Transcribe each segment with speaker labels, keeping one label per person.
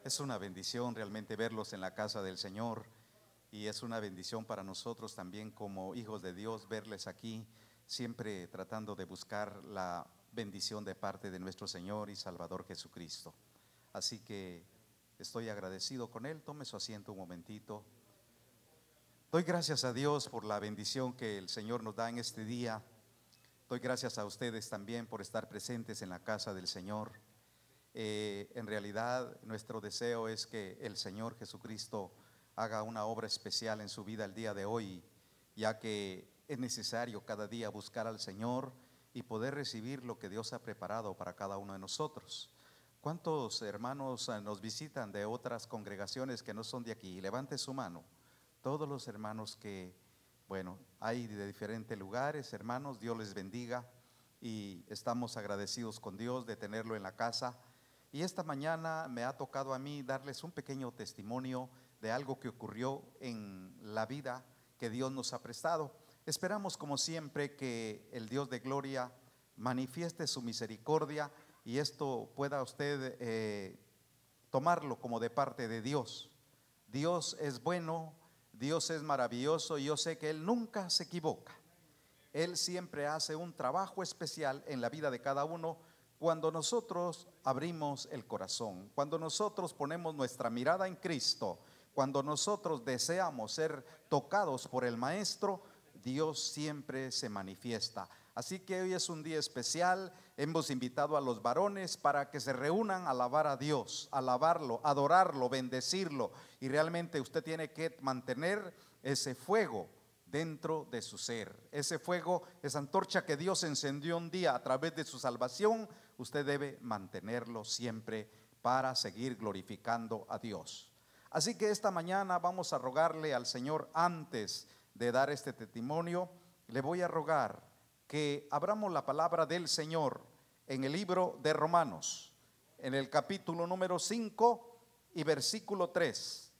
Speaker 1: Es una bendición realmente verlos en la casa del Señor, y es una bendición para nosotros también como hijos de Dios verles aquí, siempre tratando de buscar la bendición de parte de nuestro Señor y Salvador Jesucristo. Así que estoy agradecido con Él. Tome su asiento un momentito. Doy gracias a Dios por la bendición que el Señor nos da en este día. Doy gracias a ustedes también por estar presentes en la casa del Señor. En realidad nuestro deseo es que el Señor Jesucristo haga una obra especial en su vida el día de hoy, ya que es necesario cada día buscar al Señor y poder recibir lo que Dios ha preparado para cada uno de nosotros. ¿Cuántos hermanos nos visitan de otras congregaciones que no son de aquí? Levante su mano. Todos los hermanos que, bueno, hay de diferentes lugares, hermanos, Dios les bendiga, y estamos agradecidos con Dios de tenerlo en la casa. Y esta mañana me ha tocado a mí darles un pequeño testimonio de algo que ocurrió en la vida que Dios nos ha prestado. Esperamos, como siempre, que el Dios de gloria manifieste su misericordia y esto pueda usted tomarlo como de parte de Dios. Dios es bueno, Dios es maravilloso, y yo sé que Él nunca se equivoca. Él siempre hace un trabajo especial en la vida de cada uno cuando nosotros abrimos el corazón, cuando nosotros ponemos nuestra mirada en Cristo, cuando nosotros deseamos ser tocados por el Maestro. Dios siempre se manifiesta. Así que hoy es un día especial. Hemos invitado a los varones para que se reúnan a alabar a Dios, alabarlo, adorarlo, bendecirlo. Y realmente usted tiene que mantener ese fuego dentro de su ser. Ese fuego, esa antorcha que Dios encendió un día a través de su salvación, usted debe mantenerlo siempre para seguir glorificando a Dios. Así que esta mañana vamos a rogarle al Señor, antes de dar este testimonio, le voy a rogar que abramos la palabra del Señor en el libro de Romanos, en el capítulo número 5 y versículo 3.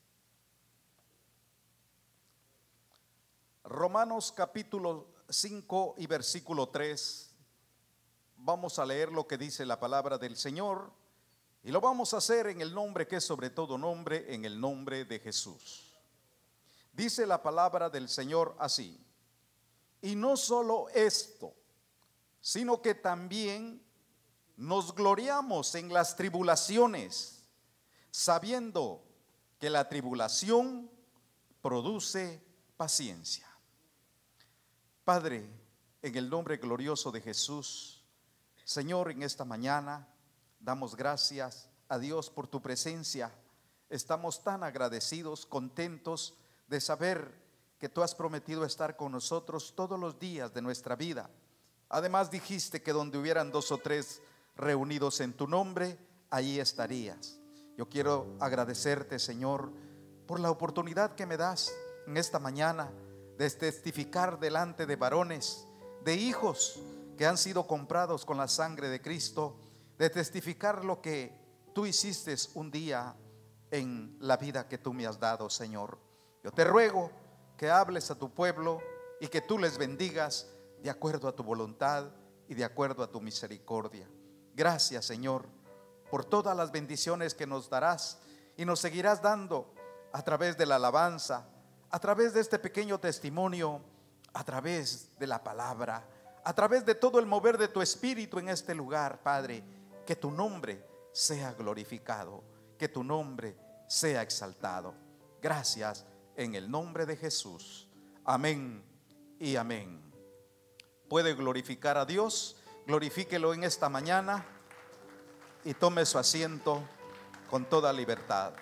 Speaker 1: Romanos capítulo 5 y versículo 3. Vamos a leer lo que dice la palabra del Señor, y lo vamos a hacer en el nombre que es sobre todo nombre, en el nombre de Jesús. Dice la palabra del Señor así: y no solo esto, sino que también nos gloriamos en las tribulaciones, sabiendo que la tribulación produce paciencia. Padre, en el nombre glorioso de Jesús, Señor, en esta mañana damos gracias a Dios por tu presencia. Estamos tan agradecidos, contentos de saber que tú has prometido estar con nosotros todos los días de nuestra vida. Además dijiste que donde hubieran 2 o 3 reunidos en tu nombre, allí estarías. Yo quiero agradecerte, Señor, por la oportunidad que me das en esta mañana de testificar delante de varones, de hijos que han sido comprados con la sangre de Cristo, de testificar lo que tú hiciste un día en la vida que tú me has dado, Señor. Yo te ruego que hables a tu pueblo y que tú les bendigas de acuerdo a tu voluntad y de acuerdo a tu misericordia. Gracias, Señor, por todas las bendiciones que nos darás y nos seguirás dando a través de la alabanza, a través de este pequeño testimonio, a través de la palabra, a través de todo el mover de tu espíritu en este lugar, Padre. Que tu nombre sea glorificado, que tu nombre sea exaltado. Gracias en el nombre de Jesús. Amén y amén. Puede glorificar a Dios, glorifíquelo en esta mañana y tome su asiento con toda libertad.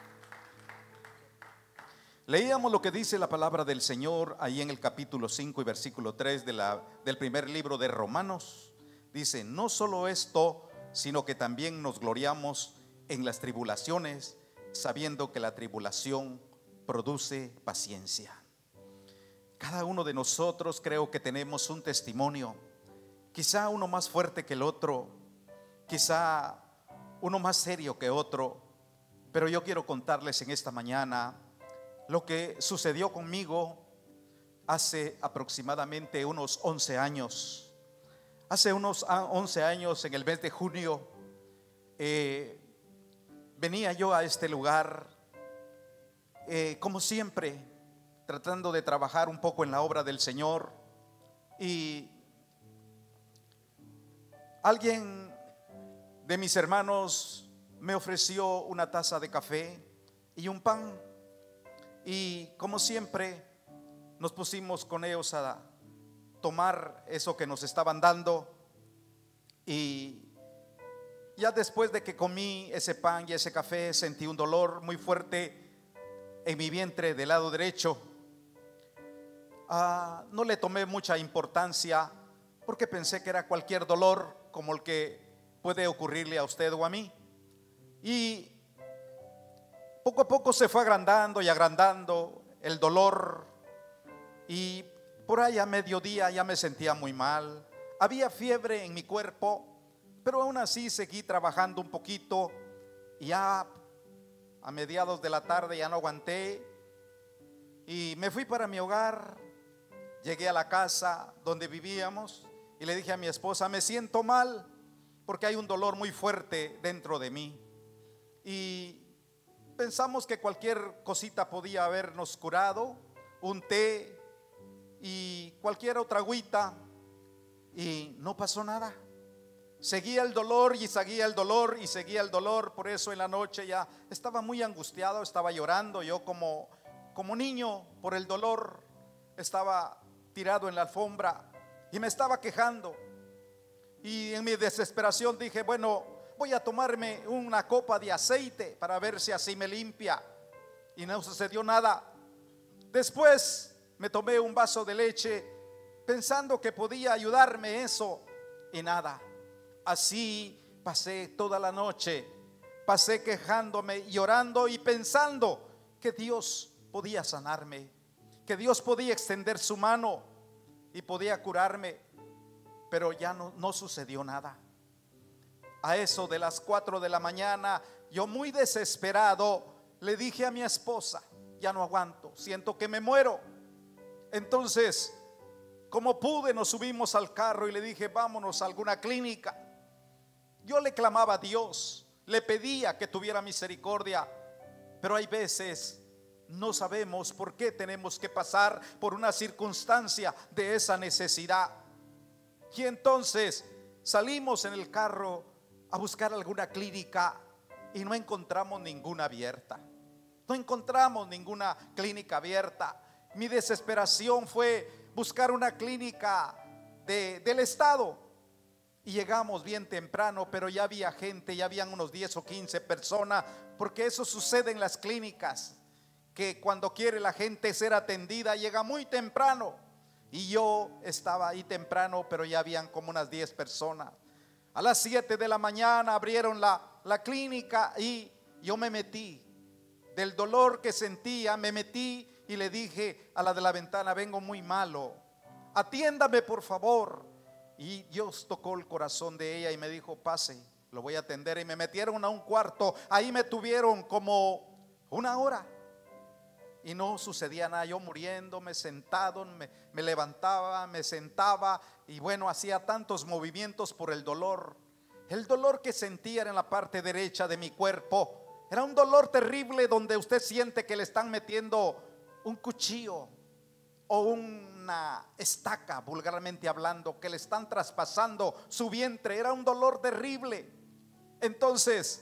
Speaker 1: Leíamos lo que dice la palabra del Señor ahí en el capítulo 5 y versículo 3 del primer libro de Romanos. Dice: no solo esto, sino que también nos gloriamos en las tribulaciones, sabiendo que la tribulación produce paciencia. Cada uno de nosotros creo que tenemos un testimonio, quizá uno más fuerte que el otro, quizá uno más serio que otro, pero yo quiero contarles en esta mañana lo que sucedió conmigo hace aproximadamente unos 11 años. Hace unos 11 años, en el mes de junio, venía yo a este lugar, como siempre, tratando de trabajar un poco en la obra del Señor, y alguien de mis hermanos me ofreció una taza de café y un pan, y como siempre nos pusimos con ellos a tomar eso que nos estaban dando. Y ya después de que comí ese pan y ese café, sentí un dolor muy fuerte en mi vientre del lado derecho. No le tomé mucha importancia porque pensé que era cualquier dolor como el que puede ocurrirle a usted o a mí. Y poco a poco se fue agrandando y agrandando el dolor, y por ahí a mediodía ya me sentía muy mal. Había fiebre en mi cuerpo, pero aún así seguí trabajando un poquito, y ya a mediados de la tarde ya no aguanté y me fui para mi hogar. Llegué a la casa donde vivíamos y le dije a mi esposa: me siento mal porque hay un dolor muy fuerte dentro de mí. Y pensamos que cualquier cosita podía habernos curado, un té y cualquier otra agüita, y no pasó nada. Seguía el dolor y seguía el dolor y seguía el dolor. Por eso en la noche ya estaba muy angustiado, estaba llorando. Yo como niño por el dolor estaba tirado en la alfombra y me estaba quejando. Y en mi desesperación dije: bueno, voy a tomarme una copa de aceite para ver si así me limpia. Y no sucedió nada. Después me tomé un vaso de leche pensando que podía ayudarme eso, y nada. Así pasé toda la noche, pasé quejándome, llorando y pensando que Dios podía sanarme, que Dios podía extender su mano y podía curarme, pero ya no sucedió nada. A eso de las 4 de la mañana, yo muy desesperado le dije a mi esposa: ya no aguanto, siento que me muero. Entonces, como pude, nos subimos al carro y le dije: vámonos a alguna clínica. Yo le clamaba a Dios, le pedía que tuviera misericordia, pero hay veces no sabemos por qué tenemos que pasar por una circunstancia de esa necesidad. Y entonces salimos en el carro a buscar alguna clínica y no encontramos ninguna abierta. No encontramos ninguna clínica abierta. Mi desesperación fue buscar una clínica del estado. Y llegamos bien temprano, pero ya había gente, ya habían unos 10 o 15 personas, porque eso sucede en las clínicas, que cuando quiere la gente ser atendida llega muy temprano. Y yo estaba ahí temprano, pero ya habían como unas 10 personas. A las 7 de la mañana abrieron la clínica y yo me metí. Del dolor que sentía me metí y le dije a la de la ventana: vengo muy malo, atiéndame por favor. Y Dios tocó el corazón de ella y me dijo: pase, lo voy a atender. Y me metieron a un cuarto. Ahí me tuvieron como una hora y no sucedía nada. Yo muriéndome, sentado, me levantaba, me sentaba, y bueno, hacía tantos movimientos por el dolor. El dolor que sentía era en la parte derecha de mi cuerpo. Era un dolor terrible, donde usted siente que le están metiendo un cuchillo o una estaca, vulgarmente hablando, que le están traspasando su vientre. Era un dolor terrible. Entonces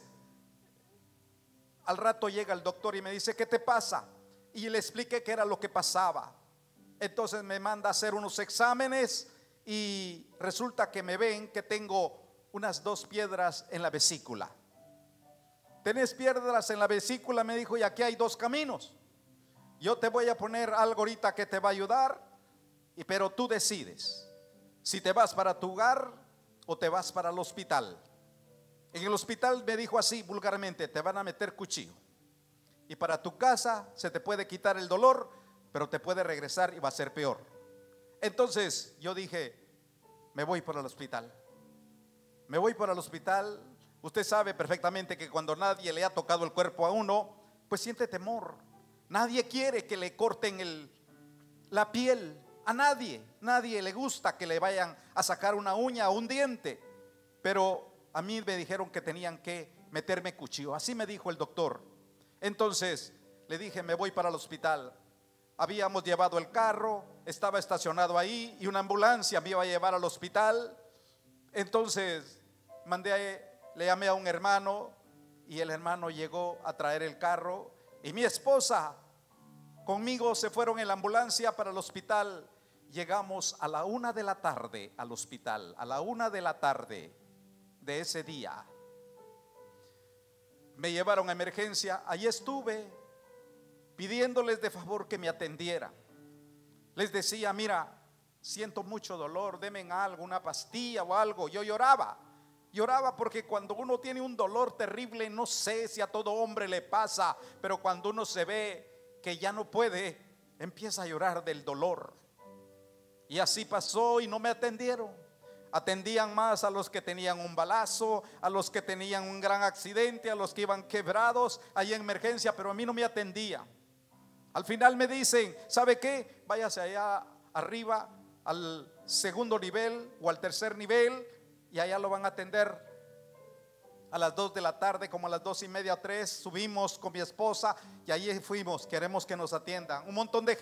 Speaker 1: al rato llega el doctor y me dice: ¿qué te pasa? Y le expliqué qué era lo que pasaba. Entonces me manda a hacer unos exámenes y resulta que me ven que tengo unas 2 piedras en la vesícula. ¿Tenés piedras en la vesícula?, me dijo, y aquí hay 2 caminos. Yo te voy a poner algo ahorita que te va a ayudar, pero tú decides si te vas para tu hogar o te vas para el hospital. En el hospital me dijo así vulgarmente: te van a meter cuchillo, y para tu casa se te puede quitar el dolor, pero te puede regresar y va a ser peor. Entonces yo dije: me voy para el hospital. Me voy para el hospital. Usted sabe perfectamente que cuando nadie le ha tocado el cuerpo a uno, pues siente temor. Nadie quiere que le corten la piel. A nadie le gusta que le vayan a sacar una uña o un diente. Pero a mí me dijeron que tenían que meterme cuchillo. Así me dijo el doctor. Entonces le dije, me voy para el hospital. Habíamos llevado el carro, estaba estacionado ahí y una ambulancia me iba a llevar al hospital. Entonces le llamé a un hermano y el hermano llegó a traer el carro y mi esposa conmigo se fueron en la ambulancia para el hospital. Llegamos a la 1 de la tarde al hospital, a la 1 de la tarde de ese día. Me llevaron a emergencia. Allí estuve pidiéndoles de favor que me atendieran. Les decía, mira, siento mucho dolor, denme algo, una pastilla o algo. Yo lloraba porque cuando uno tiene un dolor terrible, no sé si a todo hombre le pasa, pero cuando uno se ve que ya no puede, empieza a llorar del dolor. Y así pasó y no me atendieron. Atendían más a los que tenían un balazo, a los que tenían un gran accidente, a los que iban quebrados ahí en emergencia, pero a mí no me atendían. Al final me dicen, ¿sabe qué? Váyase allá arriba al segundo nivel o al tercer nivel y allá lo van a atender. A las 2 de la tarde, como a las 2:30, 3, subimos con mi esposa y allí fuimos. Queremos que nos atiendan. Un montón de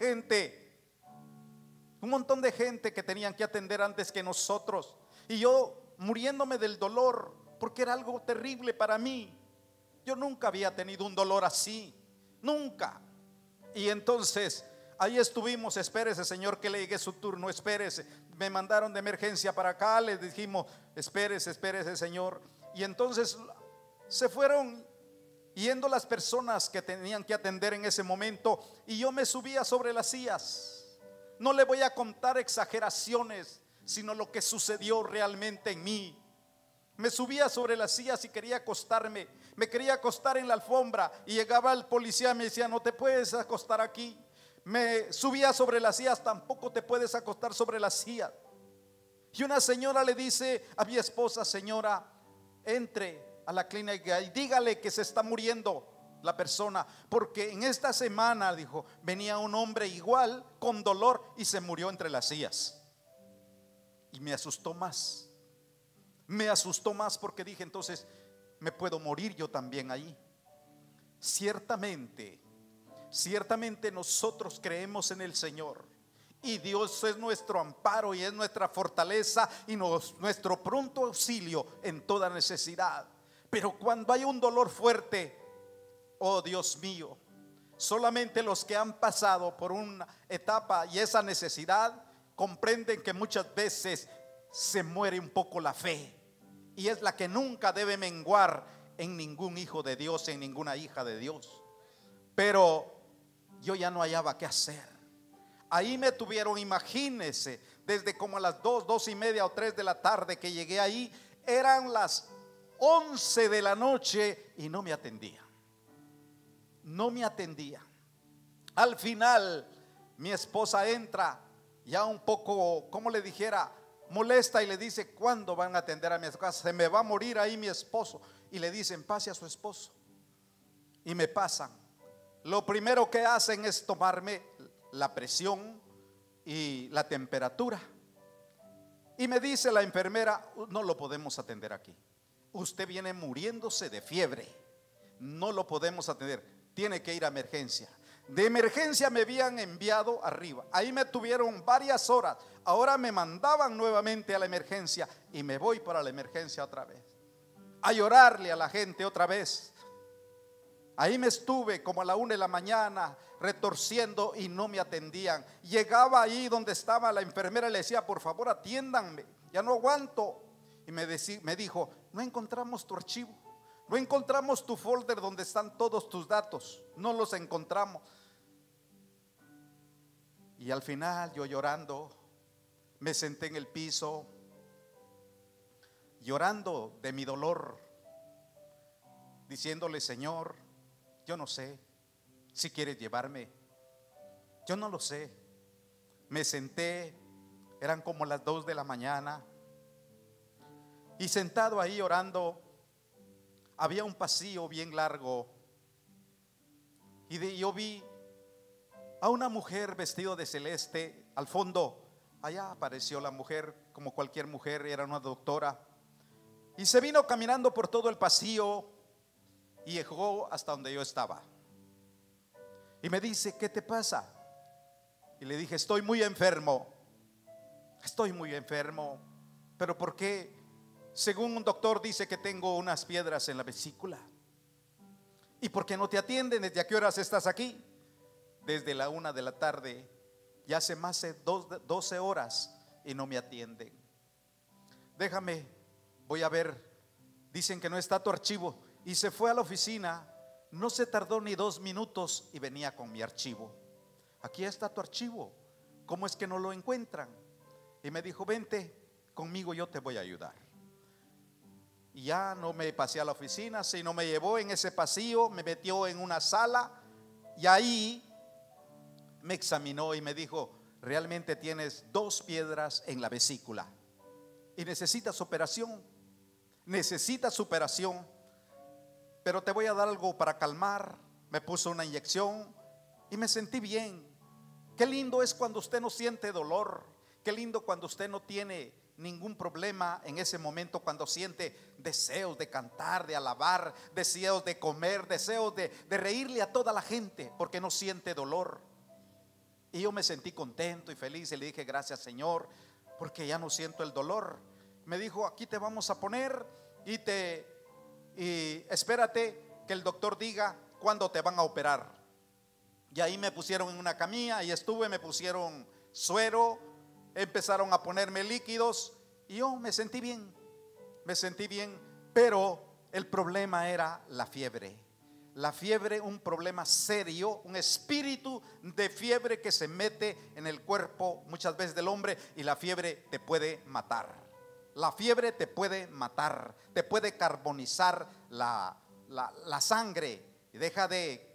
Speaker 1: gente que tenían que atender antes que nosotros. Y yo muriéndome del dolor, porque era algo terrible para mí. Yo nunca había tenido un dolor así, nunca. Y entonces ahí estuvimos, espérese señor que le llegue su turno, espérese. Me mandaron de emergencia para acá, les dijimos, espérese señor. Y entonces se fueron yendo las personas que tenían que atender en ese momento y yo me subía sobre las sillas. No le voy a contar exageraciones, sino lo que sucedió realmente en mí. Me subía sobre las sillas y quería acostarme. Me quería acostar en la alfombra y llegaba el policía y me decía, no te puedes acostar aquí. Me subía sobre las sillas, tampoco te puedes acostar sobre las sillas. Y una señora le dice a mi esposa, señora, entre a la clínica y dígale que se está muriendo la persona, porque en esta semana, dijo, venía un hombre igual con dolor y se murió entre las sillas. Y me asustó más porque dije, entonces me puedo morir yo también ahí. Ciertamente nosotros creemos en el Señor y Dios es nuestro amparo y es nuestra fortaleza y nuestro pronto auxilio en toda necesidad. Pero cuando hay un dolor fuerte, oh Dios mío, solamente los que han pasado por una etapa y esa necesidad comprenden que muchas veces se muere un poco la fe, y es la que nunca debe menguar en ningún hijo de Dios, en ninguna hija de Dios. Pero yo ya no hallaba qué hacer. Ahí me tuvieron, imagínense, desde como a las 2:30 o 3 de la tarde que llegué ahí, eran las 11 de la noche y no me atendía. Al final mi esposa entra ya un poco, como le dijera, molesta y le dice, ¿cuándo van a atender a mi esposa? Se me va a morir ahí mi esposo. Y le dicen, pase a su esposo. Y me pasan. Lo primero que hacen es tomarme la presión y la temperatura. Y me dice la enfermera, no lo podemos atender aquí. Usted viene muriéndose de fiebre. No lo podemos atender. Tiene que ir a emergencia. De emergencia me habían enviado arriba. Ahí me tuvieron varias horas. Ahora me mandaban nuevamente a la emergencia y me voy para la emergencia otra vez, a llorarle a la gente otra vez. Ahí me estuve como a la 1 de la mañana retorciendo y no me atendían. Llegaba ahí donde estaba la enfermera y le decía, por favor atiéndanme, ya no aguanto. Y me dijo, no encontramos tu archivo, no encontramos tu folder donde están todos tus datos, no los encontramos. Y al final yo llorando me senté en el piso, llorando de mi dolor, diciéndole, Señor, yo no sé si quieres llevarme, yo no lo sé. Me senté, eran como las 2 de la mañana, y sentado ahí orando, había un pasillo bien largo, y yo vi a una mujer vestida de celeste. Al fondo, allá apareció la mujer, como cualquier mujer, era una doctora, y se vino caminando por todo el pasillo. y llegó hasta donde yo estaba. Y me dice: ¿qué te pasa? Y le dije: estoy muy enfermo. Estoy muy enfermo. ¿Pero por qué? Según un doctor dice que tengo unas piedras en la vesícula. ¿Y por qué no te atienden? ¿Desde a qué horas estás aquí? Desde la 1 de la tarde. Ya hace más de 12 horas y no me atienden. Déjame, voy a ver. Dicen que no está tu archivo. Y se fue a la oficina. No se tardó ni 2 minutos y venía con mi archivo. Aquí está tu archivo. ¿Cómo es que no lo encuentran? Y me dijo: vente conmigo, yo te voy a ayudar. Y ya no me pasé a la oficina, sino me llevó en ese pasillo, me metió en una sala y ahí me examinó y me dijo: realmente tienes 2 piedras en la vesícula y necesitas operación. Necesitas operación. Pero te voy a dar algo para calmar. Me puso una inyección y me sentí bien. Qué lindo es cuando usted no siente dolor. Qué lindo cuando usted no tiene ningún problema en ese momento, cuando siente deseos de cantar, de alabar, deseos de comer, deseos de reírle a toda la gente, porque no siente dolor. Y yo me sentí contento y feliz y le dije: gracias, Señor, porque ya no siento el dolor. Me dijo: aquí te vamos a poner y espérate que el doctor diga cuándo te van a operar. Y ahí me pusieron en una camilla y estuve, me pusieron suero, empezaron a ponerme líquidos y yo me sentí bien, pero el problema era la fiebre. La fiebre, un problema serio, un espíritu de fiebre que se mete en el cuerpo muchas veces del hombre, y la fiebre te puede matar. La fiebre te puede matar, te puede carbonizar la sangre y deja de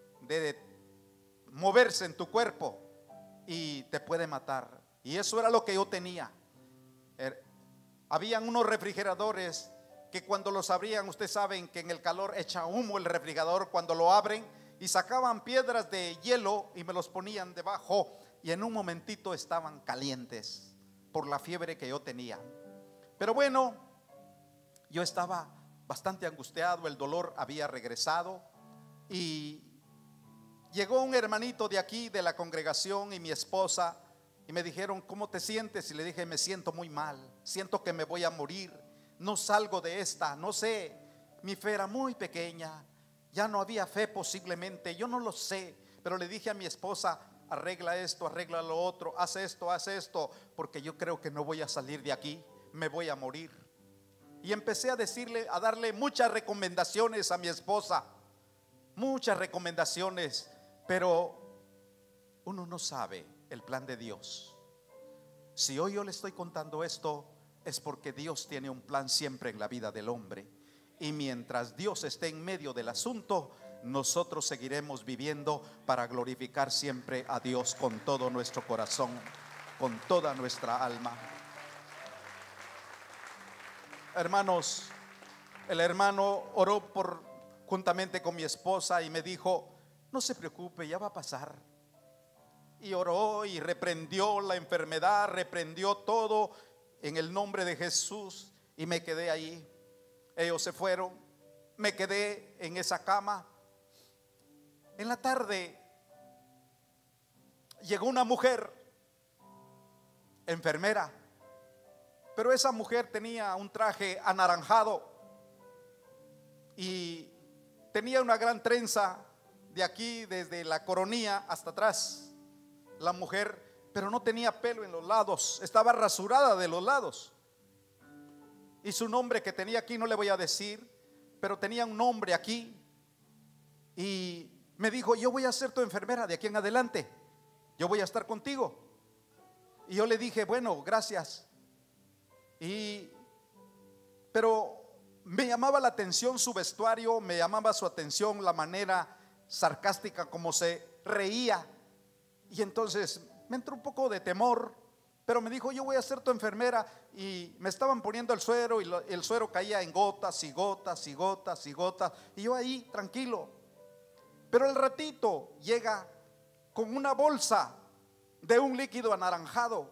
Speaker 1: moverse en tu cuerpo y te puede matar. Y eso era lo que yo tenía. Habían unos refrigeradores que cuando los abrían, ustedes saben que en el calor echa humo el refrigerador cuando lo abren, y sacaban piedras de hielo y me los ponían debajo, y en un momentito estaban calientes por la fiebre que yo tenía. Pero bueno, yo estaba bastante angustiado, el dolor había regresado, y llegó un hermanito de aquí de la congregación y mi esposa y me dijeron: ¿cómo te sientes? Y le dije: me siento muy mal, siento que me voy a morir, no salgo de esta, no sé, mi fe era muy pequeña, ya no había fe posiblemente, yo no lo sé. Pero le dije a mi esposa: arregla esto, arregla lo otro, haz esto, porque yo creo que no voy a salir de aquí, me voy a morir. Y empecé a darle muchas recomendaciones a mi esposa, muchas recomendaciones, pero uno no sabe el plan de Dios. Si hoy yo le estoy contando esto, es porque Dios tiene un plan siempre en la vida del hombre, y mientras Dios esté en medio del asunto, nosotros seguiremos viviendo para glorificar siempre a Dios con todo nuestro corazón, con toda nuestra alma. Hermanos, el hermano oró juntamente con mi esposa y me dijo: no se preocupe, ya va a pasar. Y oró y reprendió la enfermedad, reprendió todo en el nombre de Jesús, y me quedé ahí. Ellos se fueron, me quedé en esa cama. En la tarde llegó una mujer, enfermera, pero esa mujer tenía un traje anaranjado y tenía una gran trenza de aquí, desde la coronilla hasta atrás. La mujer, pero no tenía pelo en los lados, estaba rasurada de los lados. Y su nombre que tenía aquí no le voy a decir, pero tenía un nombre aquí. Y me dijo: yo voy a ser tu enfermera de aquí en adelante, yo voy a estar contigo. Y yo le dije: bueno, gracias. Pero me llamaba la atención su vestuario, me llamaba su atención la manera sarcástica como se reía. Y entonces me entró un poco de temor, pero me dijo: yo voy a ser tu enfermera. Y me estaban poniendo el suero, y el suero caía en gotas y gotas y gotas y gotas, y yo ahí tranquilo. Pero al ratito llega con una bolsa de un líquido anaranjado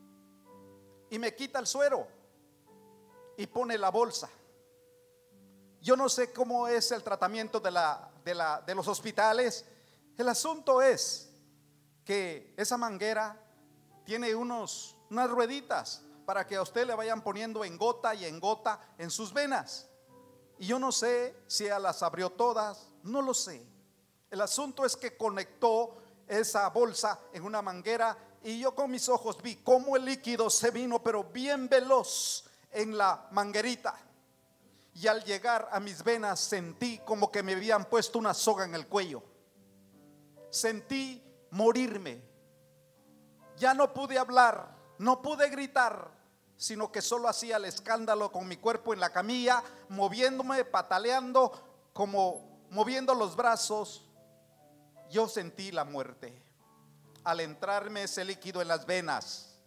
Speaker 1: y me quita el suero y pone la bolsa.
Speaker 2: Yo no sé cómo es el tratamiento de los hospitales. El asunto es que esa manguera tiene unas rueditas para que a usted le vayan poniendo en gota y en gota en sus venas. Y yo no sé si ella las abrió todas, no lo sé. El asunto es que conectó esa bolsa en una manguera y yo con mis ojos vi cómo el líquido se vino, pero bien veloz en la manguerita. Y al llegar a mis venas sentí como que me habían puesto una soga en el cuello. Sentí morirme. Ya no pude hablar, no pude gritar, sino que solo hacía el escándalo con mi cuerpo en la camilla, moviéndome, pataleando, como moviendo los brazos. Yo sentí la muerte al entrarme ese líquido en las venas.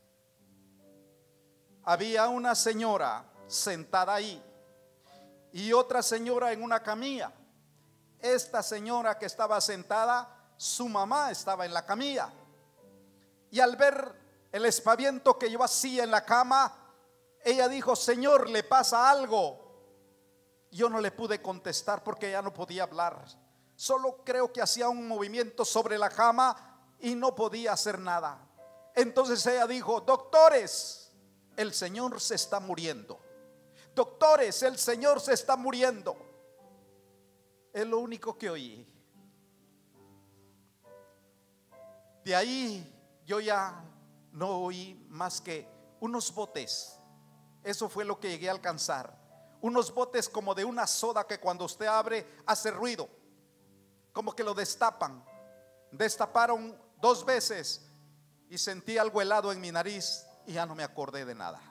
Speaker 2: Había una señora sentada ahí y otra señora en una camilla. Esta señora que estaba sentada, su mamá estaba en la camilla. Y al ver el espaviento que yo hacía en la cama, ella dijo: Señor, ¿le pasa algo? Yo no le pude contestar porque ya no podía hablar. Solo creo que hacía un movimiento sobre la cama y no podía hacer nada. Entonces ella dijo: doctores, el Señor se está muriendo. Doctores, el Señor se está muriendo. Es lo único que oí. De ahí yo ya no oí más que unos botes. Eso fue lo que llegué a alcanzar. Unos botes como de una soda que cuando usted abre hace ruido, como que lo destapan. Destaparon 2 veces y sentí algo helado en mi nariz y ya no me acordé de nada.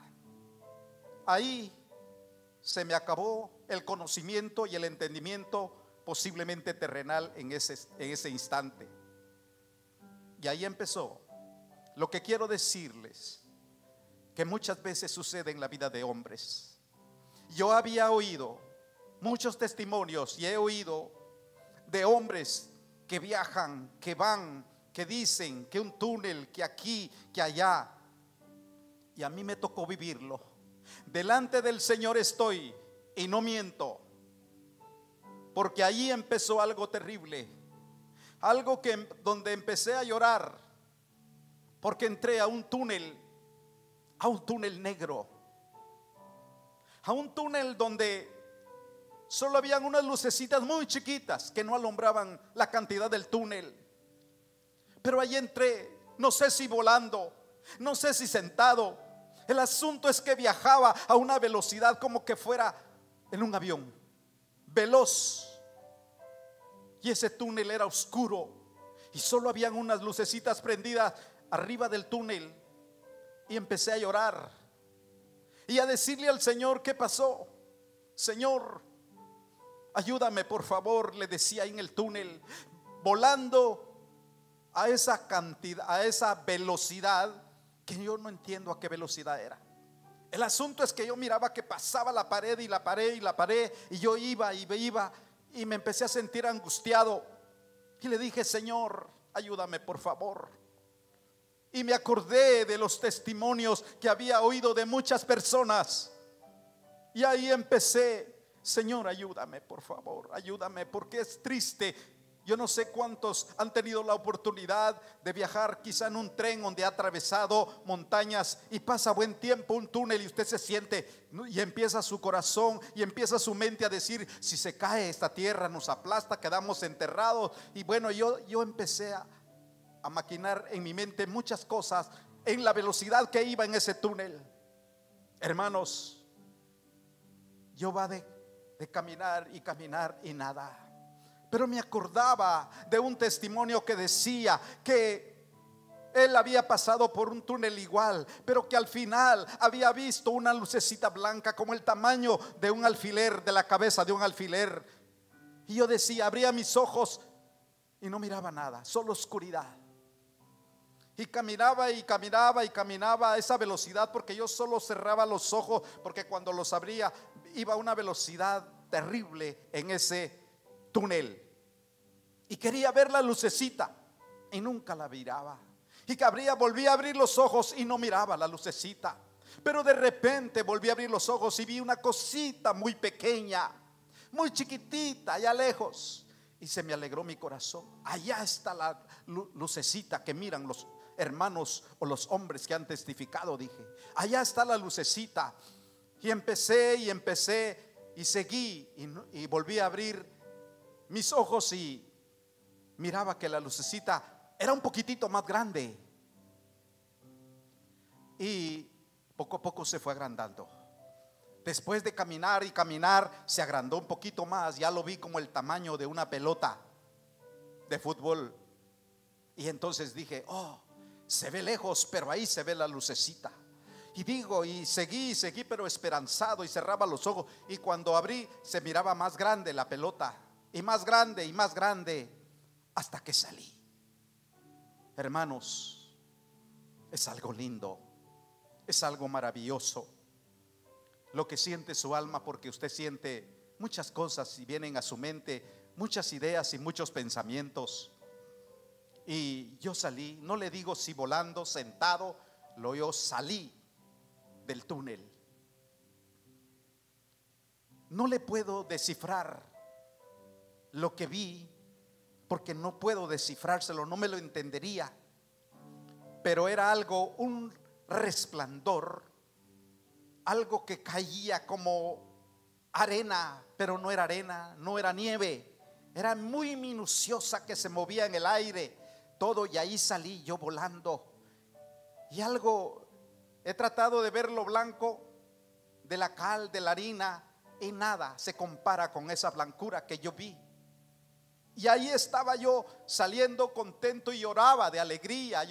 Speaker 2: Ahí se me acabó el conocimiento y el entendimiento posiblemente terrenal en ese instante. Y ahí empezó. Lo que quiero decirles, que muchas veces sucede en la vida de hombres. Yo había oído muchos testimonios y he oído de hombres que viajan, que van, que dicen que un túnel, que aquí, que allá. Y a mí me tocó vivirlo. Delante del Señor estoy y no miento, porque allí empezó algo terrible. Algo donde empecé a llorar, porque entré a un túnel negro, a un túnel donde solo habían unas lucecitas muy chiquitas que no alumbraban la cantidad del túnel. Pero ahí entré, no sé si volando, no sé si sentado. El asunto es que viajaba a una velocidad como que fuera en un avión, veloz. Y ese túnel era oscuro y solo habían unas lucecitas prendidas arriba del túnel. Y empecé a llorar y a decirle al Señor: ¿qué pasó? Señor, ayúdame por favor, le decía en el túnel, volando a esa cantidad, a esa velocidad que yo no entiendo a qué velocidad era. El asunto es que yo miraba que pasaba la pared y la pared y la pared, y yo iba y iba y me empecé a sentir angustiado. Y le dije: Señor, ayúdame por favor. Y me acordé de los testimonios que había oído de muchas personas. Y ahí empecé: Señor, ayúdame por favor, ayúdame, porque es triste. Yo no sé cuántos han tenido la oportunidad de viajar quizá en un tren donde ha atravesado montañas y pasa buen tiempo un túnel y usted se siente, y empieza su corazón y empieza su mente a decir: si se cae esta tierra nos aplasta, quedamos enterrados. Y bueno, yo empecé a maquinar en mi mente muchas cosas en la velocidad que iba en ese túnel. Hermanos, yo va de caminar y caminar y nada. Pero me acordaba de un testimonio que decía que él había pasado por un túnel igual, pero que al final había visto una lucecita blanca como el tamaño de un alfiler, de la cabeza de un alfiler. Y yo decía, abría mis ojos y no miraba nada, solo oscuridad. Y caminaba y caminaba y caminaba a esa velocidad, porque yo solo cerraba los ojos, porque cuando los abría iba a una velocidad terrible en ese túnel. Y quería ver la lucecita y nunca la miraba. Y volví a abrir los ojos y no miraba la lucecita. Pero de repente volví a abrir los ojos y vi una cosita muy pequeña, muy chiquitita, allá lejos. Y se me alegró mi corazón. Allá está la lucecita que miran los hermanos o los hombres que han testificado, dije. Allá está la lucecita. Y empecé y seguí y volví a abrir mis ojos y miraba que la lucecita era un poquitito más grande. Y poco a poco se fue agrandando. Después de caminar y caminar, se agrandó un poquito más. Ya lo vi como el tamaño de una pelota de fútbol. Y entonces dije, oh, se ve lejos, pero ahí se ve la lucecita. Y digo, y seguí, pero esperanzado, y cerraba los ojos. Y cuando abrí, se miraba más grande la pelota, y más grande, hasta que salí. Hermanos, es algo lindo, es algo maravilloso lo que siente su alma, porque usted siente muchas cosas y vienen a su mente muchas ideas y muchos pensamientos. Y yo salí, no le digo si volando, sentado, yo salí del túnel. No le puedo descifrar lo que vi, porque no puedo descifrárselo, no me lo entendería. Pero era algo, un resplandor, algo que caía como arena, pero no era arena, no era nieve, era muy minuciosa que se movía en el aire, todo. Y ahí salí yo volando. Y algo, he tratado de ver lo blanco de la cal, de la harina, y nada se compara con esa blancura que yo vi. Y ahí estaba yo saliendo contento y lloraba de alegría,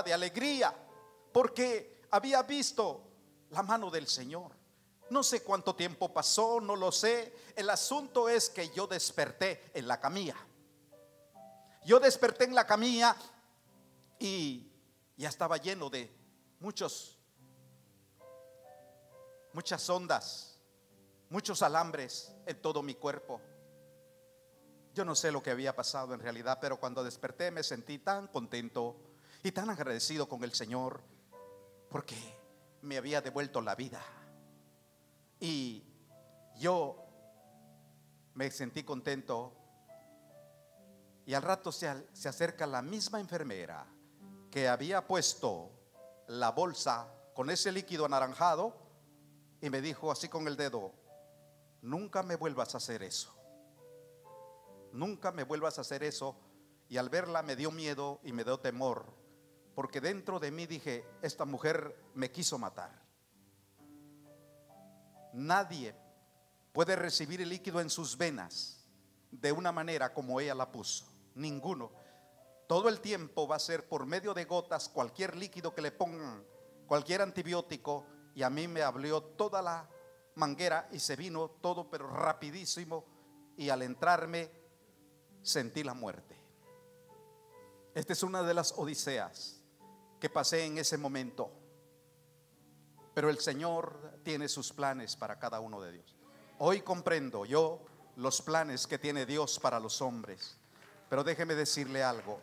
Speaker 2: porque había visto la mano del Señor. No sé cuánto tiempo pasó, no lo sé. El asunto es que yo desperté en la camilla. Yo desperté en la camilla y ya estaba lleno de muchas ondas, muchos alambres en todo mi cuerpo. Yo no sé lo que había pasado en realidad, pero cuando desperté me sentí tan contento y tan agradecido con el Señor, porque me había devuelto la vida. Y yo me sentí contento. Y al rato se acerca la misma enfermera que había puesto la bolsa con ese líquido anaranjado y me dijo así con el dedo: nunca me vuelvas a hacer eso, nunca me vuelvas a hacer eso. Y al verla me dio miedo y me dio temor, porque dentro de mí dije: esta mujer me quiso matar. Nadie puede recibir el líquido en sus venas de una manera como ella la puso, ninguno. Todo el tiempo va a ser por medio de gotas, cualquier líquido que le pongan, cualquier antibiótico. Y a mí me abrió toda la manguera y se vino todo, pero rapidísimo. Y al entrarme sentí la muerte. Esta es una de las odiseas que pasé en ese momento. Pero el Señor tiene sus planes para cada uno de Dios. Hoy comprendo yo los planes que tiene Dios para los hombres. Pero déjeme decirle algo.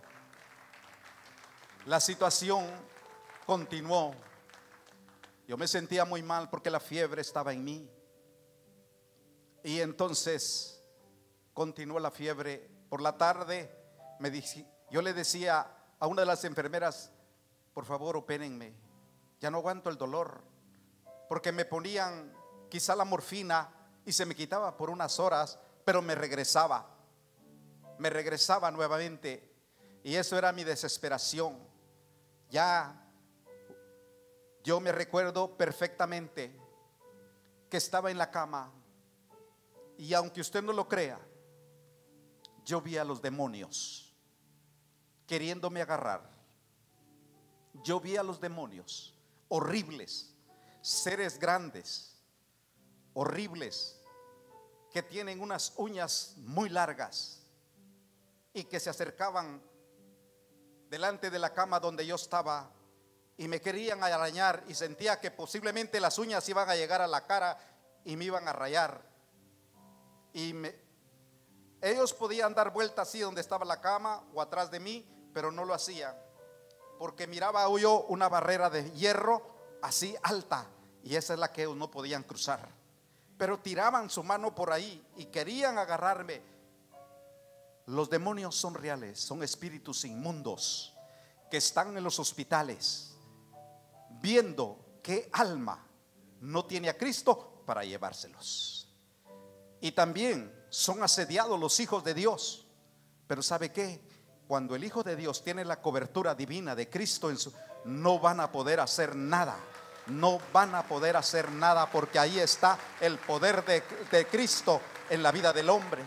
Speaker 2: La situación continuó. Yo me sentía muy mal porque la fiebre estaba en mí. Y entonces continuó la fiebre. Por la tarde yo le decía a una de las enfermeras: por favor, opérenme, ya no aguanto el dolor. Porque me ponían quizá la morfina y se me quitaba por unas horas, pero me regresaba nuevamente. Y eso era mi desesperación. Ya yo me recuerdo perfectamente que estaba en la cama, y aunque usted no lo crea, yo vi a los demonios queriéndome agarrar. Yo vi a los demonios horribles, seres grandes, horribles, que tienen unas uñas muy largas y que se acercaban delante de la cama donde yo estaba y me querían arañar, y sentía que posiblemente las uñas iban a llegar a la cara y me iban a rayar. Y ellos podían dar vuelta así donde estaba la cama o atrás de mí, pero no lo hacían, porque miraba yo una barrera de hierro así alta, y esa es la que no podían cruzar. pero tiraban su mano por ahí y querían agarrarme. Los demonios son reales, son espíritus inmundos que están en los hospitales viendo qué alma no tiene a Cristo para llevárselos. Y también son asediados los hijos de Dios. Pero ¿sabe qué? Cuando el Hijo de Dios tiene la cobertura divina de Cristo no van a poder hacer nada. No van a poder hacer nada, porque ahí está el poder de Cristo en la vida del hombre.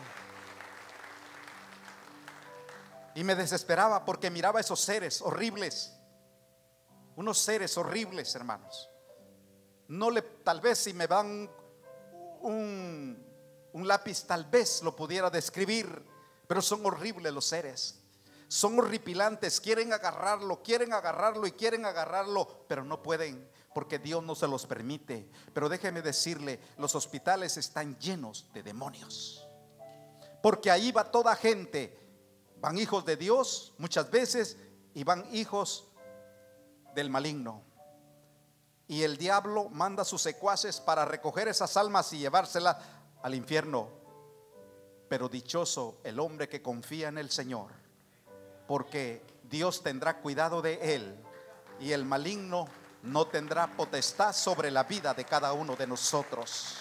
Speaker 2: Y me desesperaba porque miraba esos seres horribles. Unos seres horribles, hermanos. Tal vez si me dan un lápiz, tal vez lo pudiera describir, pero son horribles los seres. Son horripilantes, quieren agarrarlo y quieren agarrarlo, pero no pueden, porque Dios no se los permite. Pero déjeme decirle, los hospitales están llenos de demonios, porque ahí va toda gente. Van hijos de Dios muchas veces y van hijos del maligno. Y el diablo manda a sus secuaces para recoger esas almas y llevárselas al infierno. Pero dichoso el hombre que confía en el Señor, porque Dios tendrá cuidado de él y el maligno no tendrá potestad sobre la vida de cada uno de nosotros.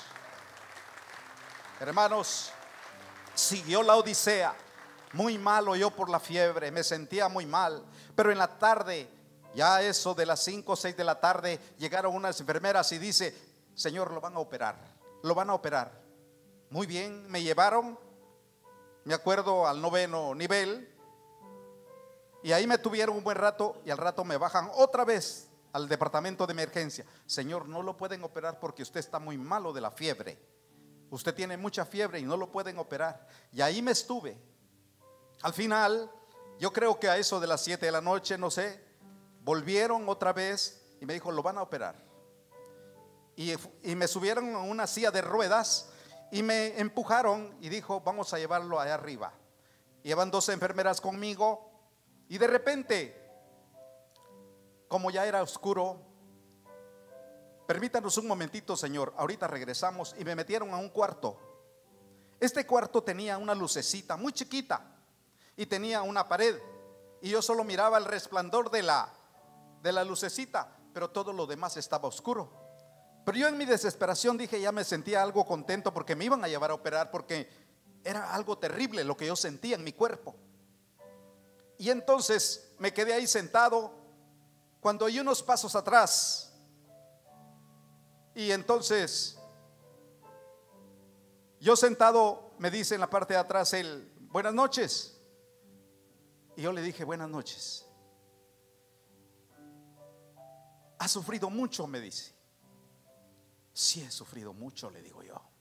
Speaker 2: Hermanos, siguió la odisea. Muy malo yo por la fiebre, me sentía muy mal. Pero en la tarde, ya eso de las 5 o 6 de la tarde, llegaron unas enfermeras y dice: Señor, lo van a operar, lo van a operar. Muy bien, me llevaron, me acuerdo, al 9º nivel. Y ahí me tuvieron un buen rato y al rato me bajan otra vez al departamento de emergencia. Señor, no lo pueden operar porque usted está muy malo de la fiebre. Usted tiene mucha fiebre y no lo pueden operar. Y ahí me estuve. Al final, yo creo que a eso de las 7 de la noche, no sé, volvieron otra vez y me dijo: lo van a operar. Y me subieron a una silla de ruedas y me empujaron y dijo: vamos a llevarlo allá arriba. Llevan 2 enfermeras conmigo. Y de repente, como ya era oscuro: permítanos un momentito, señor, ahorita regresamos. Y me metieron a un cuarto. Este cuarto tenía una lucecita muy chiquita y tenía una pared, y yo solo miraba el resplandor de la lucecita, pero todo lo demás estaba oscuro. Pero yo en mi desesperación dije, ya me sentía algo contento porque me iban a llevar a operar, porque era algo terrible lo que yo sentía en mi cuerpo. Y entonces me quedé ahí sentado, cuando oí unos pasos atrás. Y entonces yo sentado, me dice en la parte de atrás él: buenas noches. Y yo le dije: buenas noches. ¿Ha sufrido mucho?, me dice. Sí, he sufrido mucho, le digo yo.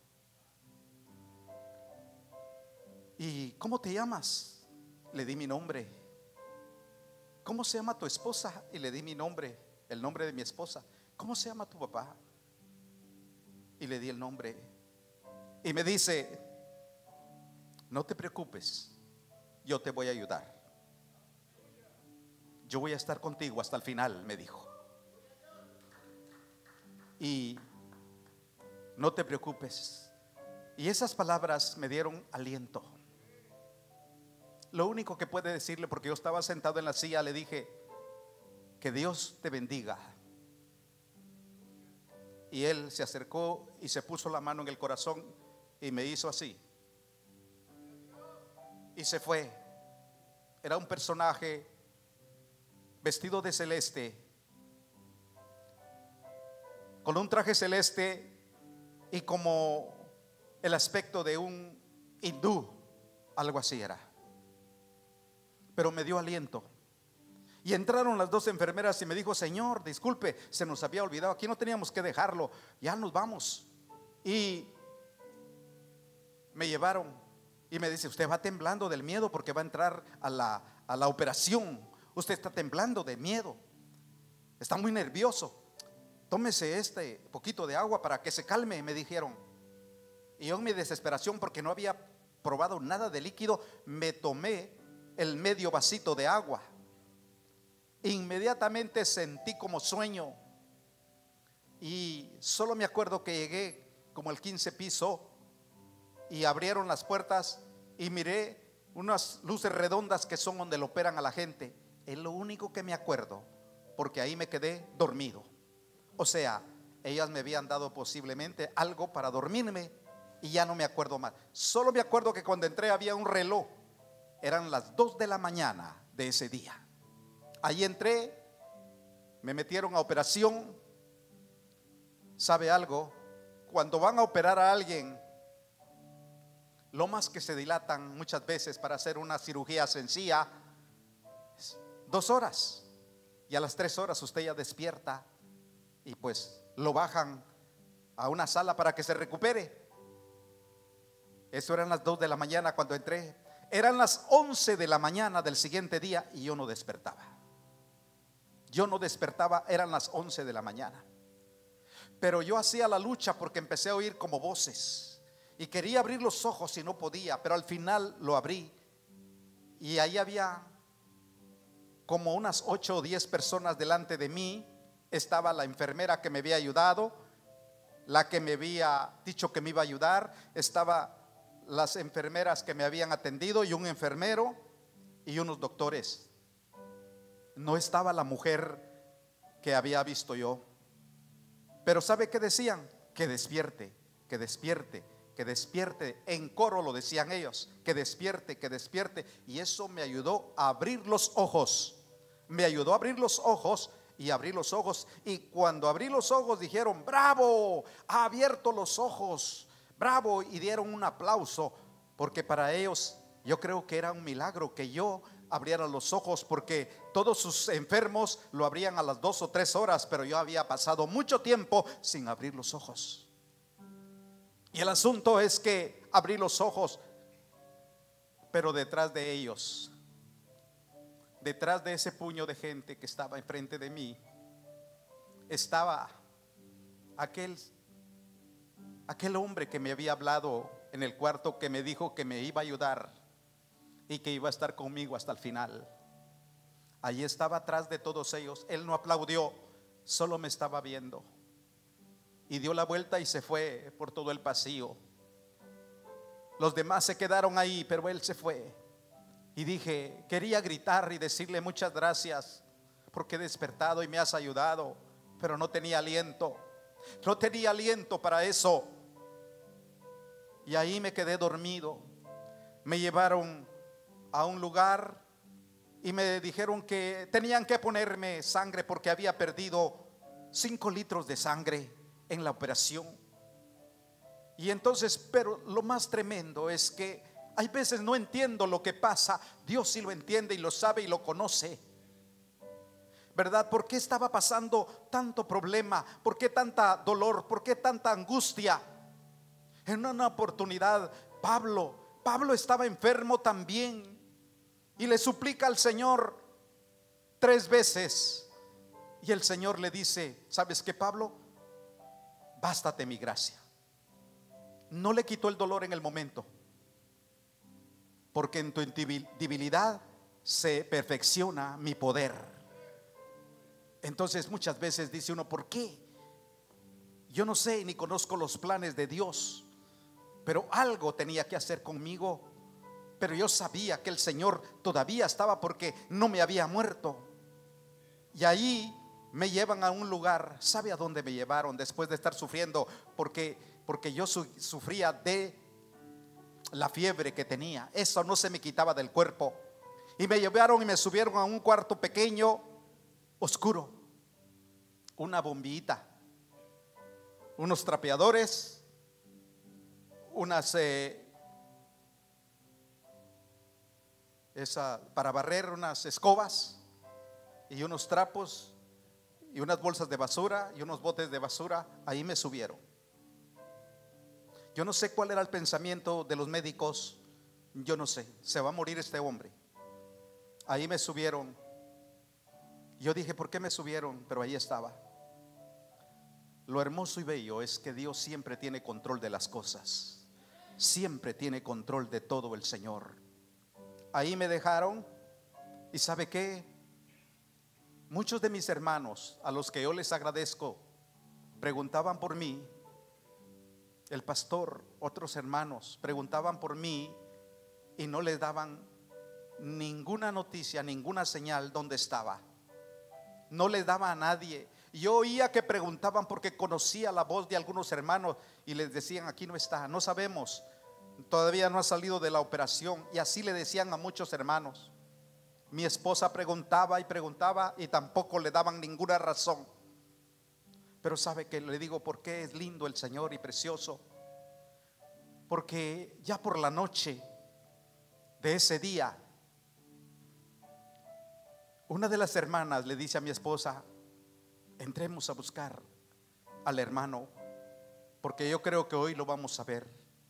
Speaker 2: ¿Y cómo te llamas? Le di mi nombre. ¿Cómo se llama tu esposa? Y le di mi nombre, el nombre de mi esposa. ¿Cómo se llama tu papá? Y le di el nombre. Y me dice: no te preocupes, yo te voy a ayudar. Yo voy a estar contigo hasta el final, me dijo. Y no te preocupes. Y esas palabras me dieron aliento. Lo único que puede decirle, porque yo estaba sentado en la silla, le dije: que Dios te bendiga. Y él se acercó y se puso la mano en el corazón y me hizo así. Y se fue. Era un personaje vestido de celeste, con un traje celeste y como el aspecto de un hindú, algo así era. Pero me dio aliento. Y entraron las 2 enfermeras y me dijo: señor, disculpe, se nos había olvidado, aquí no teníamos que dejarlo, ya nos vamos. Y me llevaron y me dice: usted va temblando del miedo porque va a entrar a la operación. Usted está temblando de miedo, está muy nervioso. Tómese este poquito de agua para que se calme, me dijeron. Y yo en mi desesperación, porque no había probado nada de líquido, me tomé el medio vasito de agua. Inmediatamente sentí como sueño y solo me acuerdo que llegué como el 15 piso y abrieron las puertas y miré unas luces redondas que son donde lo operan a la gente. Es lo único que me acuerdo, porque ahí me quedé dormido. O sea, ellas me habían dado posiblemente algo para dormirme y ya no me acuerdo más. Solo me acuerdo que cuando entré había un reloj. Eran las 2 de la mañana de ese día. Ahí entré, me metieron a operación. ¿Sabe algo? Cuando van a operar a alguien, lo más que se dilatan muchas veces para hacer una cirugía sencilla es 2 horas. Y a las 3 horas usted ya despierta y pues lo bajan a una sala para que se recupere. Eso eran las 2 de la mañana cuando entré. Eran las 11 de la mañana del siguiente día y yo no despertaba. Yo no despertaba, eran las 11 de la mañana. Pero yo hacía la lucha porque empecé a oír como voces y quería abrir los ojos y no podía, pero al final lo abrí y ahí había como unas 8 o 10 personas delante de mí. Estaba la enfermera que me había ayudado, la que me había dicho que me iba a ayudar, estaba las enfermeras que me habían atendido y un enfermero y unos doctores. No estaba la mujer que había visto yo. Pero ¿sabe qué decían? Que despierte, que despierte, que despierte. En coro lo decían ellos, que despierte, que despierte. Y eso me ayudó a abrir los ojos. Me ayudó a abrir los ojos y abrí los ojos. Y cuando abrí los ojos dijeron: bravo, ha abierto los ojos, bravo. Y dieron un aplauso, porque para ellos yo creo que era un milagro que yo abriera los ojos, porque todos sus enfermos lo abrían a las 2 o 3 horas, pero yo había pasado mucho tiempo sin abrir los ojos. Y el asunto es que abrí los ojos, pero detrás de ellos, detrás de ese puño de gente que estaba enfrente de mí, estaba aquel hombre que me había hablado en el cuarto, que me dijo que me iba a ayudar y que iba a estar conmigo hasta el final. Allí estaba atrás de todos ellos. Él no aplaudió, solo me estaba viendo y dio la vuelta y se fue por todo el pasillo. Los demás se quedaron ahí, pero él se fue. Y dije, quería gritar y decirle: muchas gracias porque he despertado y me has ayudado, pero no tenía aliento. No tenía aliento para eso. Y ahí me quedé dormido. Me llevaron a un lugar y me dijeron que tenían que ponerme sangre porque había perdido 5 litros de sangre en la operación. Y entonces, pero lo más tremendo es que hay veces no entiendo lo que pasa. Dios sí lo entiende y lo sabe y lo conoce, ¿verdad? ¿Por qué estaba pasando tanto problema? ¿Por qué tanta dolor? ¿Por qué tanta angustia? En una oportunidad Pablo estaba enfermo también y le suplica al Señor 3 veces. Y el Señor le dice: ¿sabes qué, Pablo? Bástate mi gracia. No le quitó el dolor en el momento, porque en tu debilidad se perfecciona mi poder. Entonces muchas veces dice uno: ¿por qué? Yo no sé ni conozco los planes de Dios, pero algo tenía que hacer conmigo. Pero yo sabía que el Señor todavía estaba, porque no me había muerto. Y ahí me llevan a un lugar. ¿Sabe a dónde me llevaron después de estar sufriendo? Porque yo sufría de la fiebre que tenía. Eso no se me quitaba del cuerpo. Y me llevaron y me subieron a un cuarto pequeño, oscuro, una bombillita, unos trapeadores, unas para barrer, unas escobas y unos trapos y unas bolsas de basura y unos botes de basura. Ahí me subieron. Yo no sé cuál era el pensamiento de los médicos. Yo no sé, se va a morir este hombre. Ahí me subieron. Yo dije: ¿por qué me subieron? Pero ahí estaba. Lo hermoso y bello es que Dios siempre tiene control de las cosas. Siempre tiene control de todo el Señor. Ahí me dejaron. ¿Y sabe qué? Muchos de mis hermanos, a los que yo les agradezco, preguntaban por mí. el pastor, otros hermanos preguntaban por mí y no les daban ninguna noticia, ninguna señal dónde estaba. No les daba a nadie. Yo oía que preguntaban porque conocía la voz de algunos hermanos y les decían: aquí no está, no sabemos, todavía no ha salido de la operación. Y así le decían a muchos hermanos. Mi esposa preguntaba y preguntaba y tampoco le daban ninguna razón. Pero sabe que le digo por qué es lindo el Señor y precioso. Porque ya por la noche de ese día, una de las hermanas le dice a mi esposa: entremos a buscar al hermano, porque yo creo que hoy lo vamos a ver.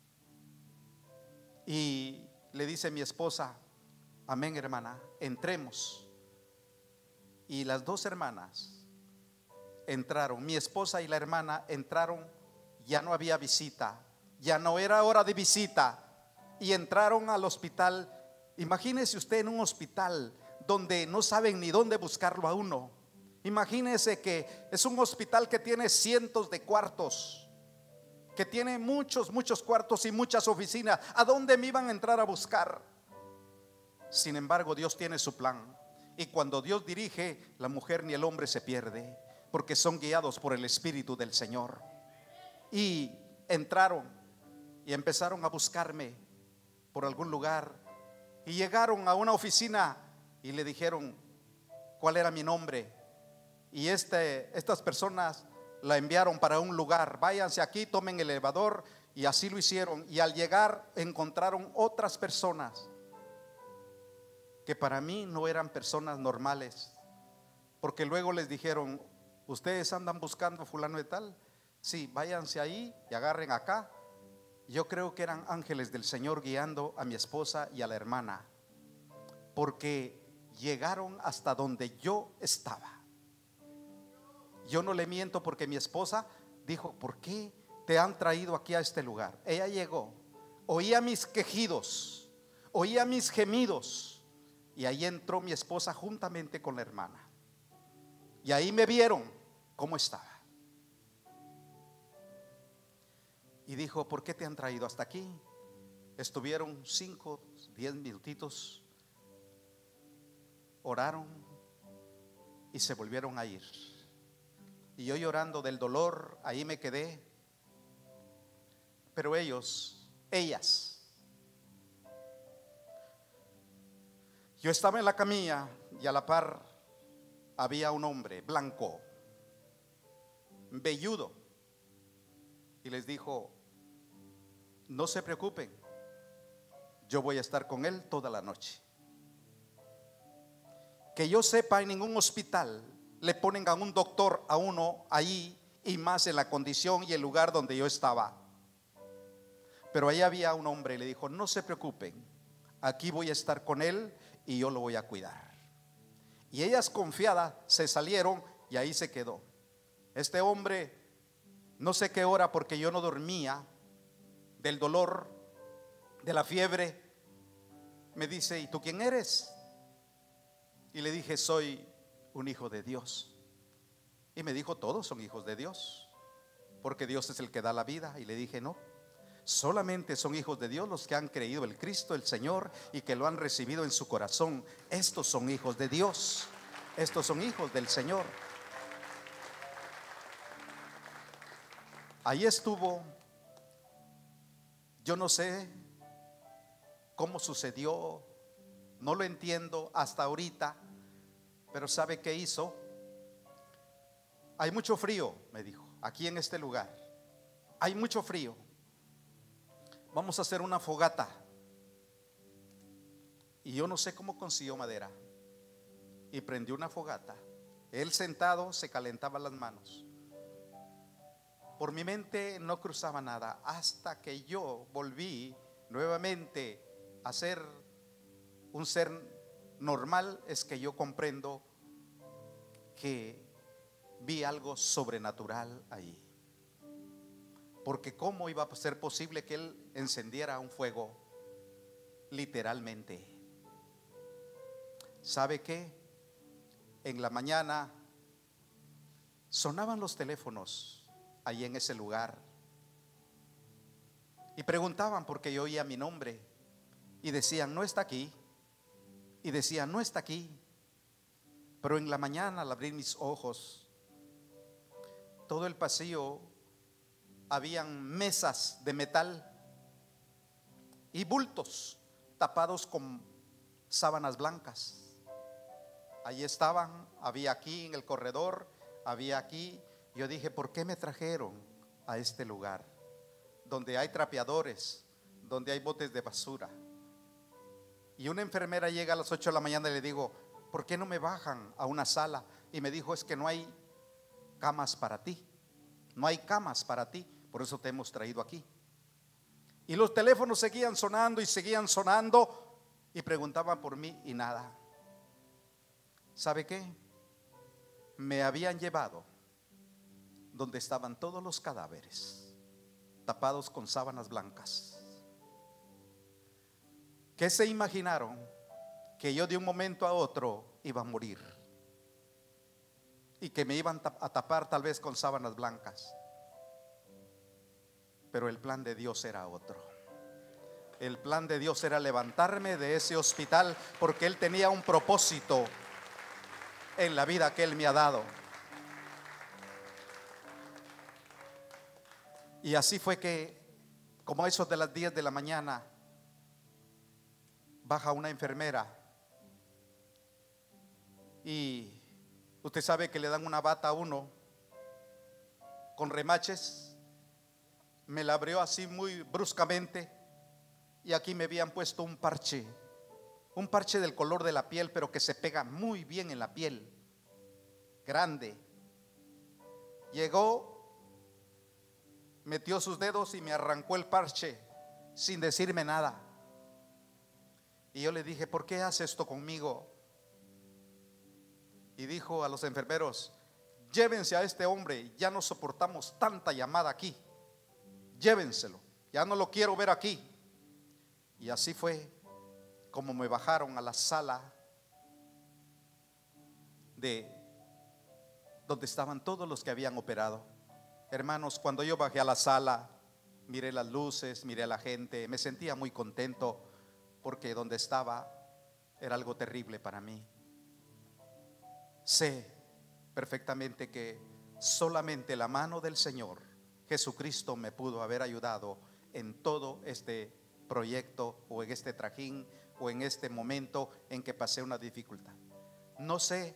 Speaker 2: Y le dice mi esposa: amén, hermana, entremos. Y las dos hermanas entraron, mi esposa y la hermana entraron. Ya no había visita, ya no era hora de visita, y entraron al hospital. Imagínese usted en un hospital donde no saben ni dónde buscarlo a uno. Imagínese que es un hospital que tiene cientos de cuartos, que tiene muchos cuartos y muchas oficinas. ¿A dónde me iban a entrar a buscar? Sin embargo, Dios tiene su plan, y cuando Dios dirige, la mujer ni el hombre se pierde, porque son guiados por el Espíritu del Señor. Y entraron y empezaron a buscarme por algún lugar, y llegaron a una oficina y le dijeron cuál era mi nombre. Y estas personas la enviaron para un lugar: váyanse aquí, tomen el elevador. Y así lo hicieron. Y al llegar encontraron otras personas que para mí no eran personas normales, porque luego les dijeron: ustedes andan buscando fulano de tal, sí, váyanse ahí y agarren acá. Yo creo que eran ángeles del Señor guiando a mi esposa y a la hermana, porque llegaron hasta donde yo estaba. Yo no le miento, porque mi esposa dijo: ¿por qué te han traído aquí a este lugar? Ella llegó, oía mis quejidos, oía mis gemidos, y ahí entró mi esposa juntamente con la hermana. Y ahí me vieron cómo estaba. Y dijo: ¿por qué te han traído hasta aquí? Estuvieron 5, 10 minutitos, oraron y se volvieron a ir. Y yo, llorando del dolor, ahí me quedé. Pero ellas, yo estaba en la camilla y a la par había un hombre blanco, velludo, y les dijo: no se preocupen, yo voy a estar con él toda la noche. Que yo sepa, en ningún hospital le ponen a un doctor a uno ahí, y más en la condición y el lugar donde yo estaba. Pero ahí había un hombre y le dijo: no se preocupen, aquí voy a estar con él y yo lo voy a cuidar. Y ellas, confiadas, se salieron y ahí se quedó. Este hombre, no sé qué hora, porque yo no dormía del dolor, de la fiebre, me dice: ¿y tú quién eres? Y le dije: soy un hijo de Dios. Y me dijo: todos son hijos de Dios, porque Dios es el que da la vida. Y le dije: no, solamente son hijos de Dios los que han creído en Cristo el Señor y que lo han recibido en su corazón. Estos son hijos de Dios, estos son hijos del Señor. Ahí estuvo. Yo no sé cómo sucedió, no lo entiendo hasta ahorita, pero ¿sabe qué hizo? Hay mucho frío, me dijo, aquí en este lugar hay mucho frío. Vamos a hacer una fogata. Y yo no sé cómo consiguió madera y prendió una fogata. Él sentado se calentaba las manos. Por mi mente no cruzaba nada, hasta que yo volví nuevamente a ser un ser normal. Es que yo comprendo que vi algo sobrenatural ahí. Porque ¿cómo iba a ser posible que él encendiera un fuego? Literalmente. ¿Sabe qué? En la mañana sonaban los teléfonos ahí en ese lugar. Y preguntaban porque yo oía mi nombre y decían, no está aquí. Y decían, no está aquí. Pero en la mañana, al abrir mis ojos, todo el pasillo habían mesas de metal y bultos tapados con sábanas blancas. Allí estaban, había aquí en el corredor, había aquí. Yo dije, ¿por qué me trajeron a este lugar donde hay trapeadores, donde hay botes de basura? Y una enfermera llega a las 8 de la mañana y le digo, ¿por qué no me bajan a una sala? Y me dijo, es que no hay camas para ti. No hay camas para ti, por eso te hemos traído aquí. Y los teléfonos seguían sonando y seguían sonando y preguntaban por mí y nada. ¿Sabe qué? Me habían llevado donde estaban todos los cadáveres, tapados con sábanas blancas. ¿Qué se imaginaron? Que yo de un momento a otro iba a morir y que me iban a tapar tal vez con sábanas blancas. Pero el plan de Dios era otro. El plan de Dios era levantarme de ese hospital, porque Él tenía un propósito en la vida que Él me ha dado. Y así fue que, como a eso de las 10 de la mañana, baja una enfermera y usted sabe que le dan una bata a uno con remaches. Me la abrió así muy bruscamente y aquí me habían puesto un parche del color de la piel, pero que se pega muy bien en la piel, grande. Llegó, metió sus dedos y me arrancó el parche sin decirme nada. Y yo le dije, ¿por qué hace esto conmigo? Y dijo a los enfermeros, llévense a este hombre, ya no soportamos tanta llamada aquí. Llévenselo, ya no lo quiero ver aquí. Y así fue como me bajaron a la sala de donde estaban todos los que habían operado. Hermanos, cuando yo bajé a la sala, miré las luces, miré a la gente, me sentía muy contento, porque donde estaba era algo terrible para mí. Sé perfectamente que solamente la mano del Señor Jesucristo me pudo haber ayudado en todo este proyecto, o en este trajín, o en este momento en que pasé una dificultad. No sé,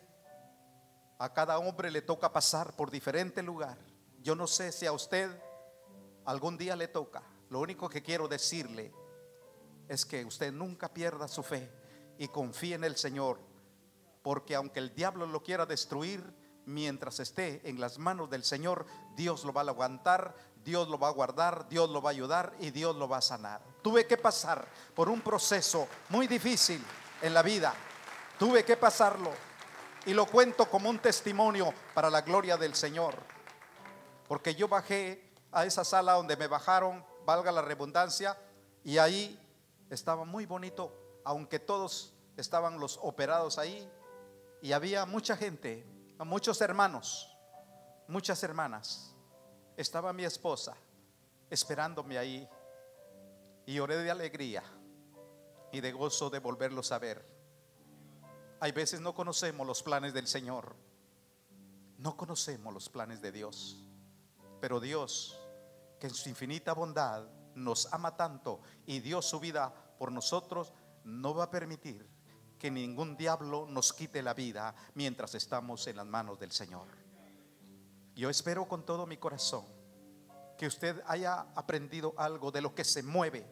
Speaker 2: a cada hombre le toca pasar por diferente lugar. Yo no sé si a usted algún día le toca. Lo único que quiero decirle es que usted nunca pierda su fe y confíe en el Señor, porque aunque el diablo lo quiera destruir, mientras esté en las manos del Señor, Dios lo va a aguantar, Dios lo va a guardar, Dios lo va a ayudar y Dios lo va a sanar. Tuve que pasar por un proceso muy difícil en la vida. Tuve que pasarlo y lo cuento como un testimonio para la gloria del Señor, porque yo bajé a esa sala donde me bajaron, valga la redundancia, y ahí estaba muy bonito, aunque todos estaban los operados ahí, y había mucha gente, muchos hermanos, muchas hermanas. Estaba mi esposa esperándome ahí, y lloré de alegría y de gozo de volverlos a ver. Hay veces no conocemos los planes del Señor, no conocemos los planes de Dios, pero Dios, que en su infinita bondad nos ama tanto y dio su vida por nosotros, no va a permitir que ningún diablo nos quite la vida mientras estamos en las manos del Señor. Yo espero con todo mi corazón que usted haya aprendido algo de lo que se mueve.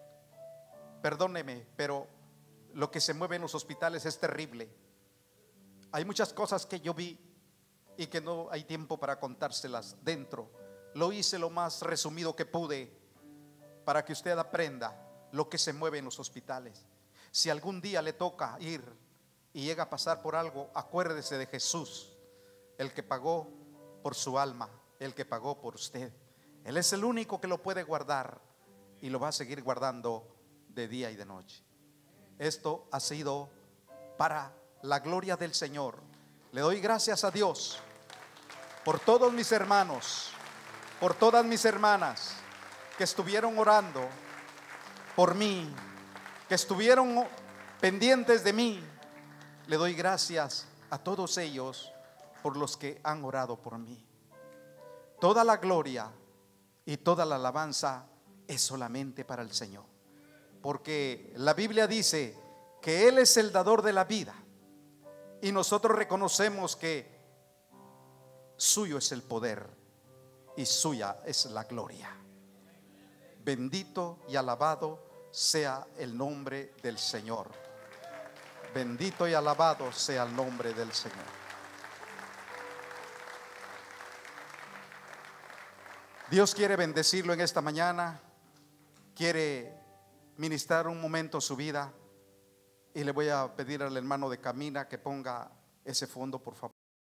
Speaker 2: Perdóneme, pero lo que se mueve en los hospitales es terrible. Hay muchas cosas que yo vi y que no hay tiempo para contárselas dentro. Lo hice lo más resumido que pude para que usted aprenda lo que se mueve en los hospitales. Si algún día le toca ir y llega a pasar por algo, acuérdese de Jesús, el que pagó por su alma, el que pagó por usted. Él es el único que lo puede guardar y lo va a seguir guardando de día y de noche. Esto ha sido para la gloria del Señor. Le doy gracias a Dios por todos mis hermanos, por todas mis hermanas, que estuvieron orando por mí, que estuvieron pendientes de mí. Le doy gracias a todos ellos por los que han orado por mí. Toda la gloria y toda la alabanza es solamente para el Señor, porque la Biblia dice que Él es el dador de la vida, y nosotros reconocemos que suyo es el poder y suya es la gloria. Bendito y alabado sea el nombre del Señor. Bendito y alabado sea el nombre del Señor. Dios quiere bendecirlo en esta mañana, quiere ministrar un momento su vida, y le voy a pedir al hermano de Camina que ponga ese fondo, por favor.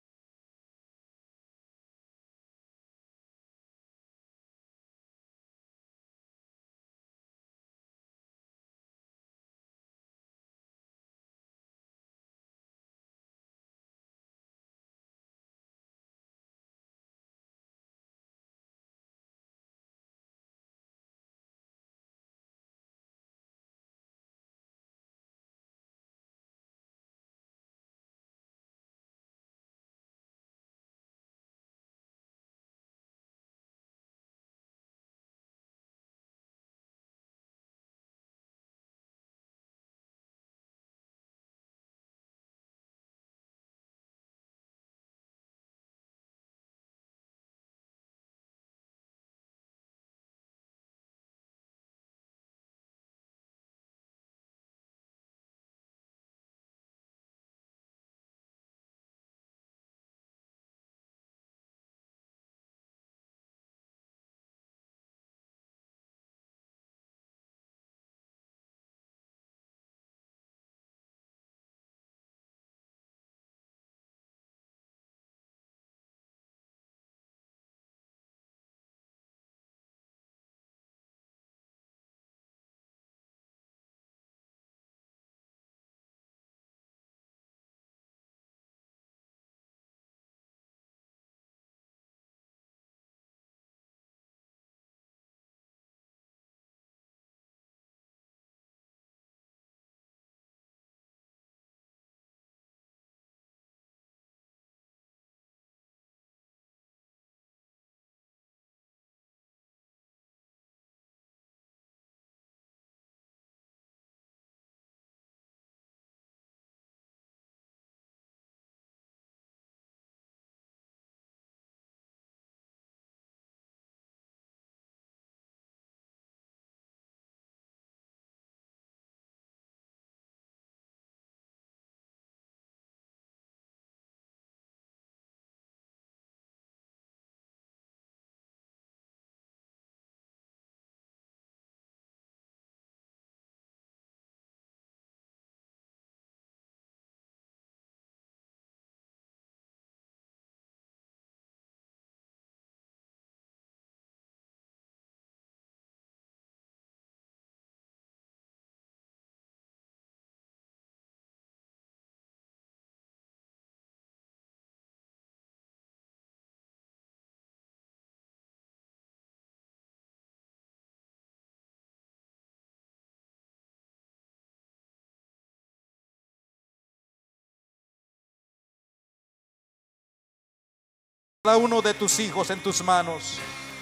Speaker 2: Cada uno de tus hijos en tus manos,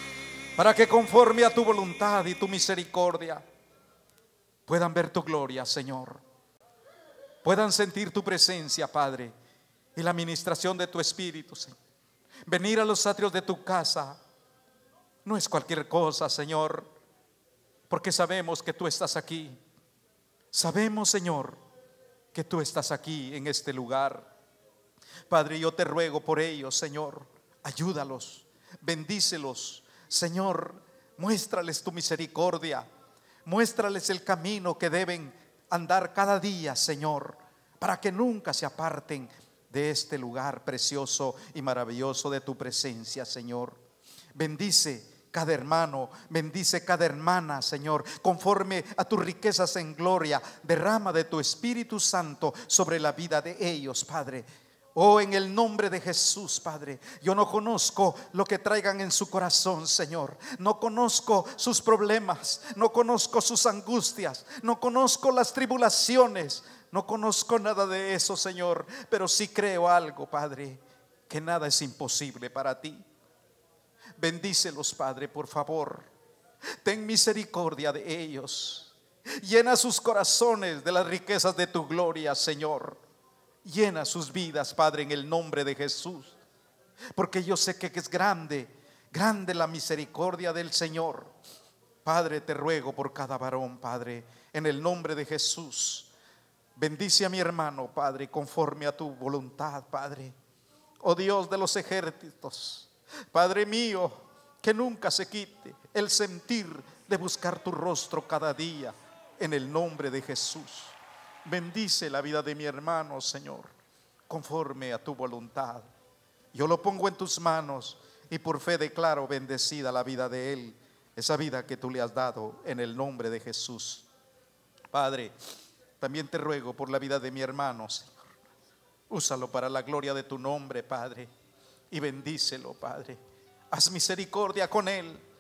Speaker 2: para que conforme a tu voluntad y tu misericordia puedan ver tu gloria, Señor, puedan sentir tu presencia, Padre, y la ministración de tu Espíritu, Señor. Venir a los atrios de tu casa no es cualquier cosa, Señor, porque sabemos que tú estás aquí. Sabemos, Señor, que tú estás aquí en este lugar. Padre, yo te ruego por ellos, Señor. Ayúdalos, bendícelos, Señor, muéstrales tu misericordia, muéstrales el camino que deben andar cada día, Señor, para que nunca se aparten de este lugar precioso y maravilloso de tu presencia, Señor. Bendice cada hermano, bendice cada hermana, Señor, conforme a tus riquezas en gloria. Derrama de tu Espíritu Santo sobre la vida de ellos, Padre. Oh, en el nombre de Jesús, Padre. Yo no conozco lo que traigan en su corazón, Señor. No conozco sus problemas, no conozco sus angustias, no conozco las tribulaciones, no conozco nada de eso, Señor. Pero sí creo algo, Padre, que nada es imposible para ti. Bendícelos, Padre, por favor. Ten misericordia de ellos. Llena sus corazones de las riquezas de tu gloria, Señor. Llena sus vidas, Padre, en el nombre de Jesús. Porque yo sé que es grande, grande la misericordia del Señor. Padre, te ruego por cada varón, Padre, en el nombre de Jesús. Bendice a mi hermano, Padre, conforme a tu voluntad, Padre. Oh Dios de los ejércitos, Padre mío, que nunca se quite el sentir de buscar tu rostro cada día, en el nombre de Jesús. Bendice la vida de mi hermano, Señor, conforme a tu voluntad. Yo lo pongo en tus manos y por fe declaro bendecida la vida de él, esa vida que tú le has dado, en el nombre de Jesús. Padre, también te ruego por la vida de mi hermano, Señor. Úsalo para la gloria de tu nombre, Padre, y bendícelo, Padre. Haz misericordia con él.